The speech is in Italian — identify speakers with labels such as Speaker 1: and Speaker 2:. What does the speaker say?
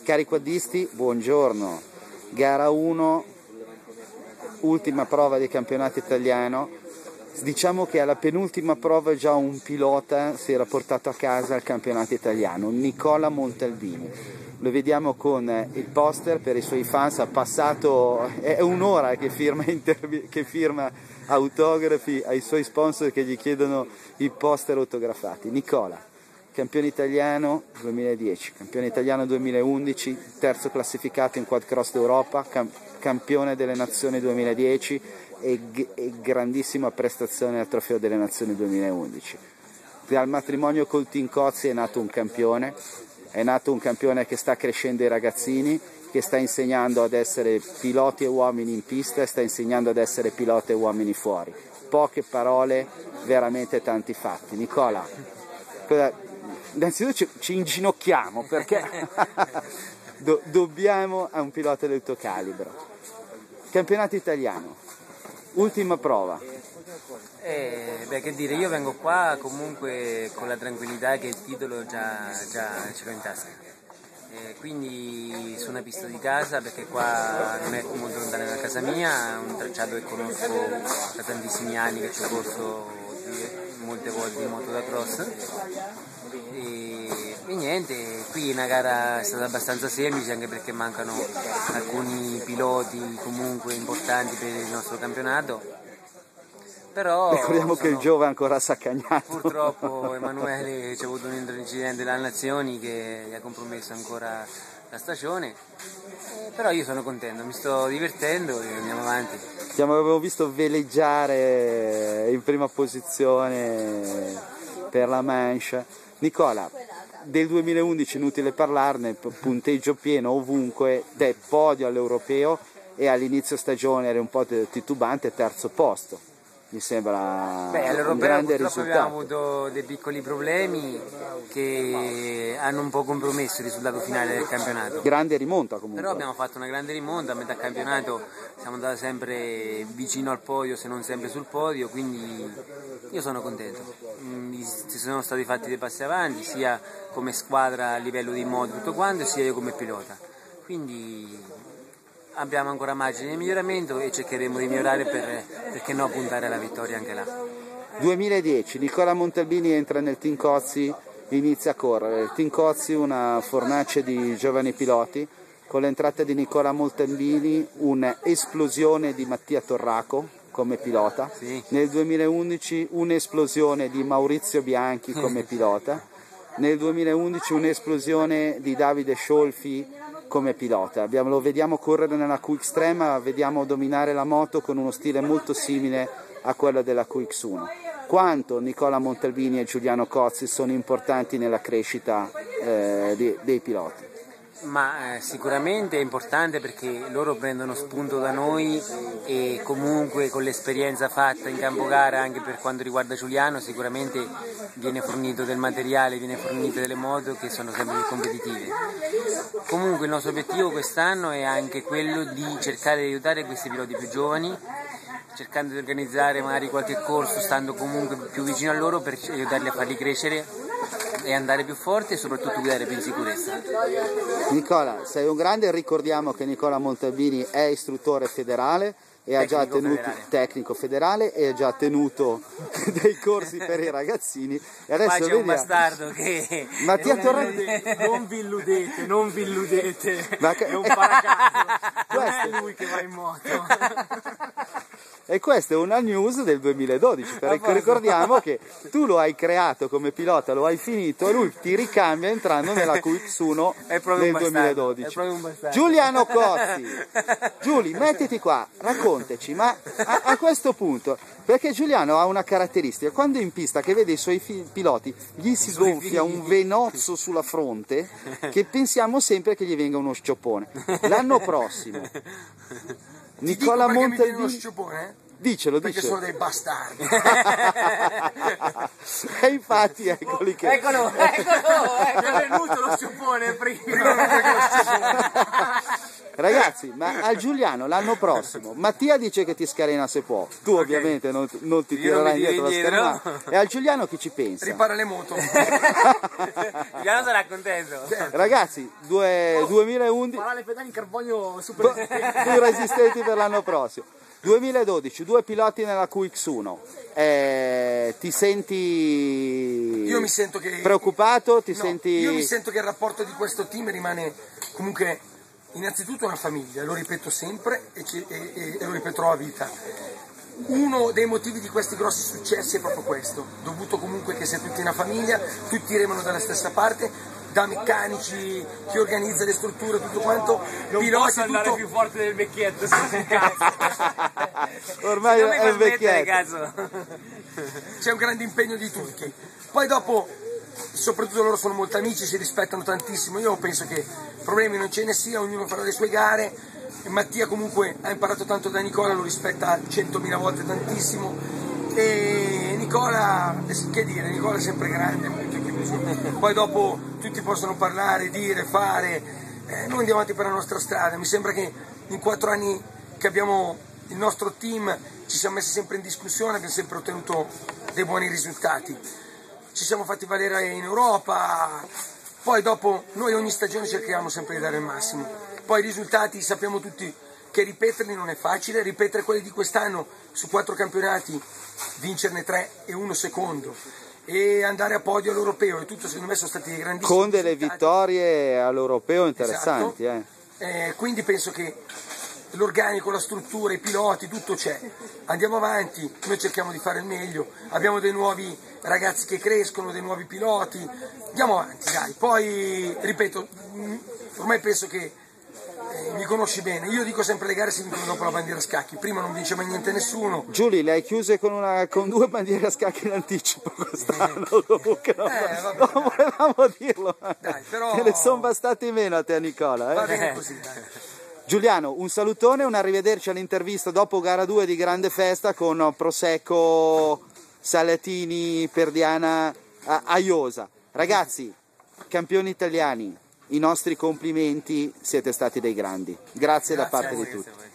Speaker 1: Cari quaddisti, buongiorno. Gara 1, ultima prova di campionato italiano. Diciamo che alla penultima prova già un pilota si era portato a casa il campionato italiano, Nicola Montalbini. Lo vediamo con il poster per i suoi fans, ha passato, è un'ora che firma autografi ai suoi sponsor che gli chiedono i poster autografati. Nicola, campione italiano 2010, campione italiano 2011, terzo classificato in Quad Cross d'Europa, campione delle Nazioni 2010 e grandissima prestazione al Trofeo delle Nazioni 2011. Dal matrimonio col Team Cozzi è nato un campione che sta crescendo i ragazzini, che sta insegnando ad essere piloti e uomini in pista e sta insegnando ad essere piloti e uomini fuori. Poche parole, veramente tanti fatti. Nicola, innanzitutto ci inginocchiamo perché dobbiamo a un pilota del tuo calibro. Campionato italiano, ultima prova.
Speaker 2: Che dire, io vengo qua comunque con la tranquillità che il titolo già ce l'ho in tasca. Quindi su una pista di casa, perché qua non è molto lontana da casa mia, è un tracciato che conosco da tantissimi anni, che ci ho corso molte volte in moto da cross. E niente, qui una gara è stata abbastanza semplice, anche perché mancano alcuni piloti comunque importanti per il nostro campionato. Però
Speaker 1: ricordiamo che il Giove è ancora saccagnato.
Speaker 2: Purtroppo Emanuele c'è avuto un incidente alle Nazioni che gli ha compromesso ancora la stagione, però io sono contento, mi sto divertendo e andiamo avanti.
Speaker 1: Ti avevo visto veleggiare in prima posizione per la Manche. Nicola, del 2011 inutile parlarne, punteggio pieno ovunque, podio all'Europeo e all'inizio stagione eri un po' titubante, terzo posto. Mi sembra un grande risultato.
Speaker 2: Abbiamo avuto dei piccoli problemi che hanno un po' compromesso il risultato finale del campionato.
Speaker 1: Grande rimonta comunque.
Speaker 2: Però abbiamo fatto una grande rimonta, a metà campionato siamo andati sempre vicino al podio, se non sempre sul podio, quindi io sono contento. Ci sono stati fatti dei passi avanti, sia come squadra a livello di moto tutto quanto, sia io come pilota. Quindi abbiamo ancora margine di miglioramento e cercheremo di migliorare perché no puntare alla vittoria anche là.
Speaker 1: 2010, Nicola Montalbini entra nel Team Cozzi, inizia a correre. Il Team Cozzi, una fornace di giovani piloti, con l'entrata di Nicola Montalbini un'esplosione di Mattia Torraco come pilota,
Speaker 2: sì.
Speaker 1: Nel 2011 un'esplosione di Maurizio Bianchi come pilota, nel 2011 un'esplosione di Davide Sciolfi come pilota. Lo vediamo correre nella QX3, ma vediamo dominare la moto con uno stile molto simile a quello della QX1. Quanto Nicola Montalbini e Giuliano Cozzi sono importanti nella crescita dei piloti?
Speaker 2: Ma sicuramente è importante perché loro prendono spunto da noi e comunque con l'esperienza fatta in campo gara, anche per quanto riguarda Giuliano, sicuramente viene fornito del materiale, viene fornite delle moto che sono sempre più competitive. Comunque il nostro obiettivo quest'anno è anche quello di cercare di aiutare questi piloti più giovani, cercando di organizzare magari qualche corso, stando comunque più vicino a loro per aiutarli a farli crescere e andare più forte e soprattutto guidare più in sicurezza.
Speaker 1: Nicola, sei un grande, ricordiamo che Nicola Montalbini è istruttore federale e ha già tenuto tecnico federale e ha già tenuto dei corsi per i ragazzini. E adesso
Speaker 2: qua c'è un bastardo che
Speaker 1: Mattia
Speaker 3: non vi illudete, è un paracaso, non è lui che va in moto.
Speaker 1: E questa è una news del 2012, perché ricordiamo che tu lo hai creato come pilota, lo hai finito e lui ti ricambia entrando nella QX1 nel 2012. Giuliano Cozzi, Giuli, mettiti qua, raccontaci, ma a questo punto, perché Giuliano ha una caratteristica, quando è in pista che vede i suoi piloti gli si gonfia un venozzo sulla fronte che pensiamo sempre che gli venga uno scioppone. L'anno prossimo Nicola Montalbini, dicelo.
Speaker 3: Perché sono dei bastardi.
Speaker 1: E infatti eccoli che
Speaker 2: eccolo.
Speaker 3: È venuto lo sciopone prima.
Speaker 1: Ragazzi, ma al Giuliano l'anno prossimo, Mattia dice che ti scalena se può, tu ovviamente non ti tirerai indietro la schermata, e al Giuliano chi ci pensa?
Speaker 4: Ripara le moto.
Speaker 2: Giuliano sarà contento.
Speaker 1: Ragazzi, 2011
Speaker 3: farà le pedali in carbonio super
Speaker 1: più resistenti per l'anno prossimo. 2012, 2 piloti nella QX1. Ti senti
Speaker 4: Io mi sento che
Speaker 1: preoccupato?
Speaker 4: Io mi sento che il rapporto di questo team rimane comunque innanzitutto una famiglia, lo ripeto sempre e lo ripeterò a vita. Uno dei motivi di questi grossi successi è proprio questo, dovuto comunque che sia tutti una famiglia, tutti remano dalla stessa parte, da meccanici, chi organizza le strutture, tutto quanto,
Speaker 3: non
Speaker 4: piloti,
Speaker 3: posso andare
Speaker 4: tutto...
Speaker 3: più forte del vecchietto, cazzo.
Speaker 1: Ormai è il vecchietto.
Speaker 4: C'è un grande impegno di tutti. Poi dopo, soprattutto loro sono molti amici, si rispettano tantissimo, io penso che problemi non ce ne sia, ognuno farà le sue gare. Mattia comunque ha imparato tanto da Nicola, lo rispetta 100.000 volte tantissimo, e Nicola, che dire, Nicola è sempre grande, molto chiuso. Poi dopo tutti possono parlare, dire, fare, noi andiamo avanti per la nostra strada. Mi sembra che in 4 anni che abbiamo il nostro team ci siamo messi sempre in discussione, abbiamo sempre ottenuto dei buoni risultati, ci siamo fatti valere in Europa, poi dopo noi ogni stagione cerchiamo sempre di dare il massimo. Poi i risultati sappiamo tutti che ripeterli non è facile, ripetere quelli di quest'anno su 4 campionati, vincerne 3 e 1 secondo e andare a podio all'europeo e tutto, secondo me sono stati grandissimi
Speaker 1: con delle
Speaker 4: risultati.
Speaker 1: Vittorie all'europeo interessanti.
Speaker 4: Esatto. Quindi penso che l'organico, la struttura, i piloti, tutto c'è. Andiamo avanti, noi cerchiamo di fare il meglio, abbiamo dei nuovi ragazzi che crescono, dei nuovi piloti, andiamo avanti, dai. Poi, ripeto, ormai penso che mi conosci bene, io dico sempre le gare si vincono dopo la bandiera a scacchi, prima non vince mai niente nessuno.
Speaker 1: Giulia, le hai chiuse con 2 bandiere a scacchi in anticipo quest'anno, Luca. Non volevamo dirlo,
Speaker 4: dai, però...
Speaker 1: te ne sono bastati meno a te, Nicola.
Speaker 4: Va bene così, dai.
Speaker 1: Giuliano, un salutone, un arrivederci all'intervista dopo gara 2 di grande festa con Prosecco, Salatini, Perdiana, Aiosa. Ragazzi, campioni italiani, i nostri complimenti, siete stati dei grandi. Grazie da parte di tutti.